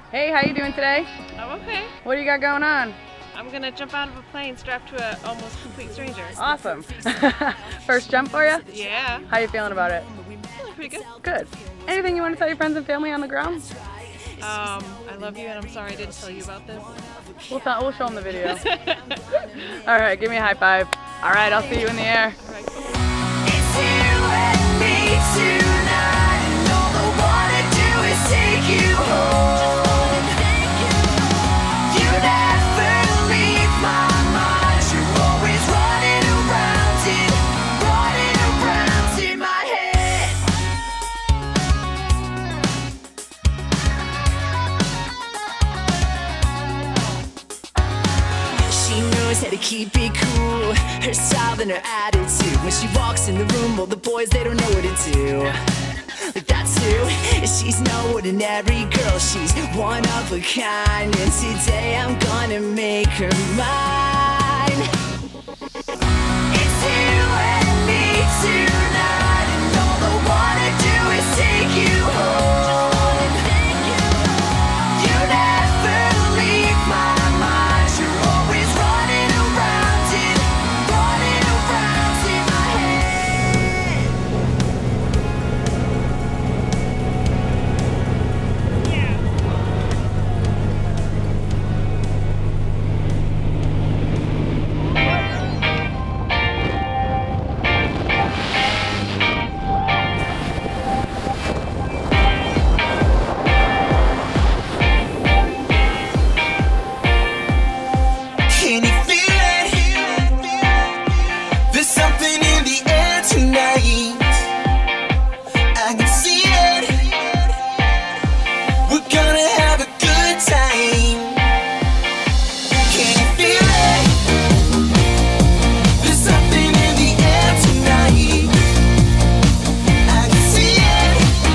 Hey, how you doing today? I'm okay. What do you got going on? I'm gonna jump out of a plane strapped to an almost complete stranger. Awesome. First jump for you? Yeah. How you feeling about it? Feeling pretty good. Good. Anything you want to tell your friends and family on the ground? I love you and I'm sorry I didn't tell you about this. We'll show them the video. All right, give me a high five. All right, I'll see you in the air. All right. It's you and me tonight, and all I wanna do is take you home. You never leave my mind. You're always running around in my head. She knows how to keep it cool. Her style and her attitude. When she walks in the room, all the boys, they don't know what to do. Like that's who. She's no ordinary girl. She's one of a kind. And today I'm gonna make her mine. It's you and me tonight, and all I wanna do is take you home. You never leave my mind. You're always running around in my head. Can you feel it? There's something in the air tonight. I can see it. We're gonna have a good time. Can you feel it? There's something in the air tonight. I can see it.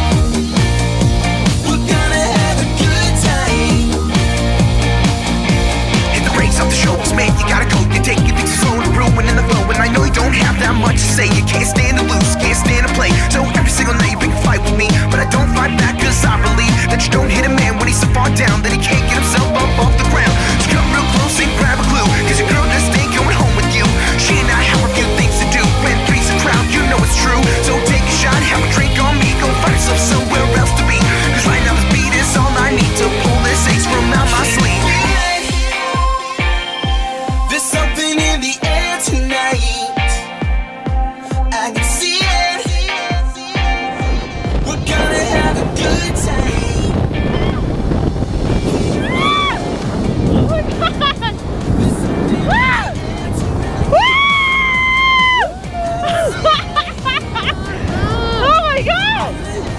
We're gonna have a good time. In the race of the show was made, you gotta go, you take your things slow to ruin in the flow. And I know you don't have that much to say, you can't stand to lose, can't stand to play. So every single night you pick a fight with me, but I don't fight back cause I believe that you don't hit a man when he's so far down that he can't get himself up off the ground. So come real close and grab a clue, cause your girl just ain't going home with you. She and I have a few things to do, when three's a crowd, you know it's true. So take a shot, have a drink on me, go find yourself somewhere else to be. Cause right now this beat is all I need to pull this ace from out my sleeve. There's something in the air tonight. I can see it. We're gonna have a good time. Oh my god!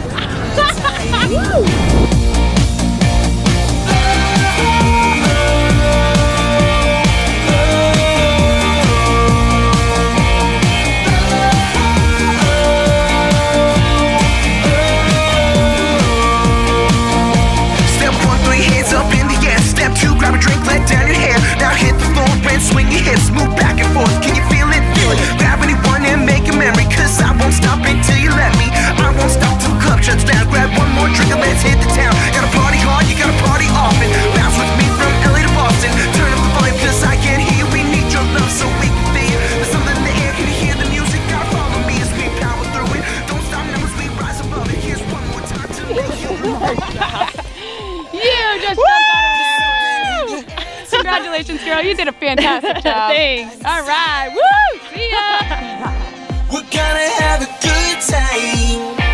Step 1, 3, hands up in the air. Step 2, grab a drink, let down your hair. Now hit the floor and swing your hips, move back and forth. Can you feel it? Feel it. Grab anyone and make a memory, cause I won't stop until you let me. I won't stop till the club shuts down. Grab one more drink and let's hit the town. Gotta party hard, you gotta party often. Bounce with me from LA to Boston. Turn up the volume cause I can't hear you. We need your love so we can feel. There's something in the air, can you hear the music? Gotta follow me as we power through it. Don't stop now as we rise above it. Here's one more time to make you You just jumped out of the air. Congratulations, girl. You did a fantastic job. Thanks. All right. Woo! See ya. We're gonna have a good time.